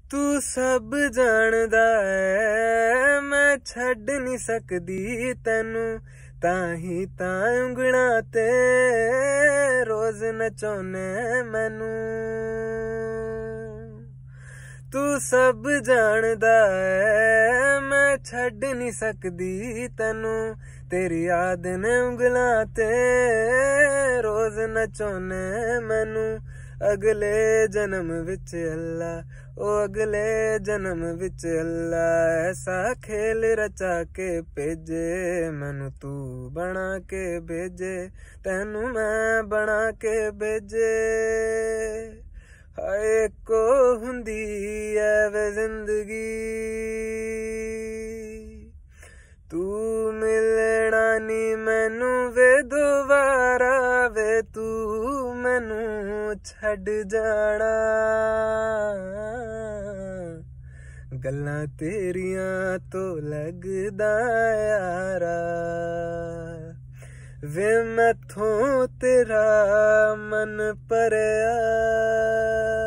तू सब जानदा है मैं छड्ड नहीं सकदी तैनू ताही तां उंगलां ते रोज नचाउने मैनू। तू सब जानदा है मैं छड्ड नहीं सकदी तैनू तेरी याद ने उंगलां ते रोज नचाउने मैनू। अगले जन्म विच अल्लाह ओ अगले जन्म विच अल्लाह ऐसा खेल रचा के भेजे मैनू तू बना के भेजे तैनू मैं बना के भेजे। हाय को हुंदी है वे जिंदगी तू मिलना नी मैनू वे दोबारा वे तू मैनू छड़ जाना। गल्लां तेरियां तो लगदा यारा वे मैथों तेरा मन भरिया।